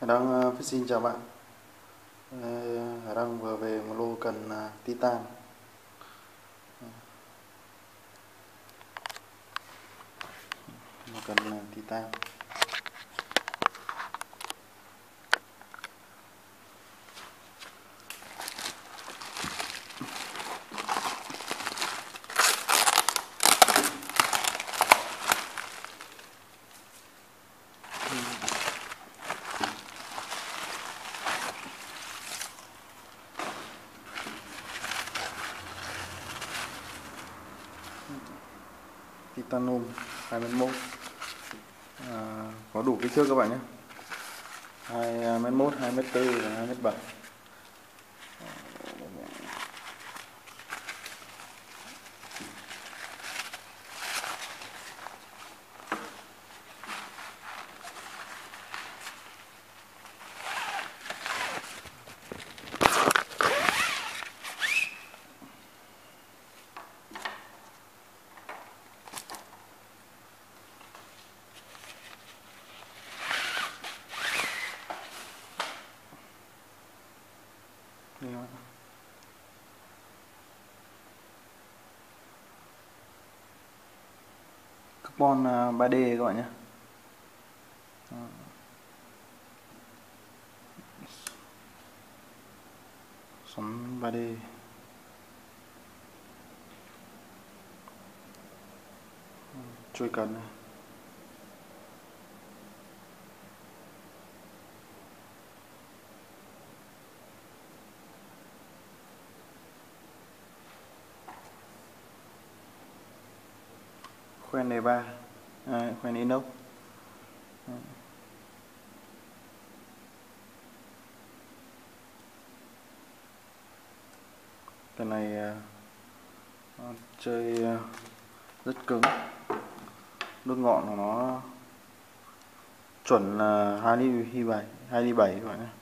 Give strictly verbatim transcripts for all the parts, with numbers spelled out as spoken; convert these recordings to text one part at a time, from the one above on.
Hải Đăng uh, Fishing chào bạn. uh, Hải Đăng vừa về một lô cần uh, Titan. Một cần uh, Titan. Titanum hai mét một, à, có đủ kích thước các bạn nhé, hai mét một, hai mét bốn và hai mét bảy. Carbon ba D các bạn nhé. Xoắn ba D. Trôi cần này. Khoen đề ba, à, khoen inox. Cái này uh, chơi uh, rất cứng, nước ngọn của nó chuẩn là hai ly bảy, hai ly bảy các bạn nhé.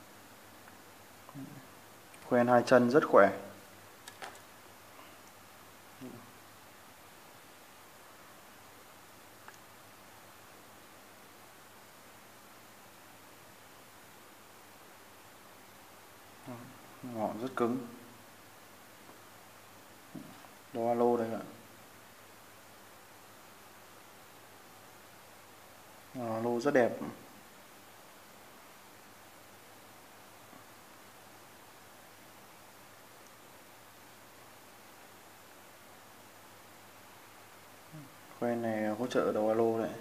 Khoen hai chân rất khỏe. Ngọn rất cứng. Đồ alo đây ạ. Alo rất đẹp. Khoen này hỗ trợ đầu alo đấy.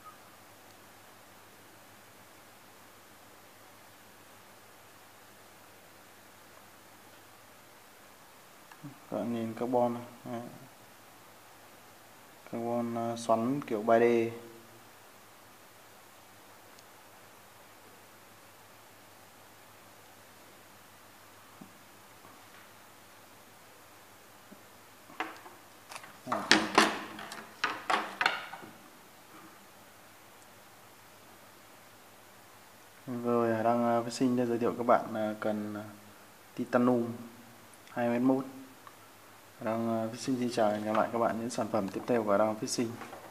Các bạn nhìn carbon này. Carbon xoắn kiểu ba D. Rồi Hải Đăng Fishing để giới thiệu các bạn cần Titanum hai mét một. Hải Đăng Fishing xin chào và hẹn gặp lại các bạn những sản phẩm tiếp theo của Hải Đăng Fishing.